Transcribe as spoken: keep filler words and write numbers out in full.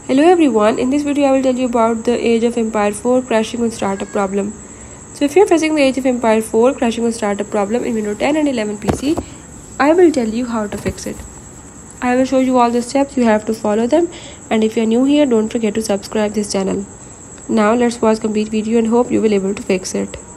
Hello everyone, in this video I will tell you about the Age of Empire four crashing on startup problem. So if you're facing the Age of Empire four crashing on startup problem in Windows ten and eleven P C, I will tell you how to fix it. I will show you all the steps, you have to follow them, and if you're new here, don't forget to subscribe this channel. Now let's watch complete video and hope you will able to fix it.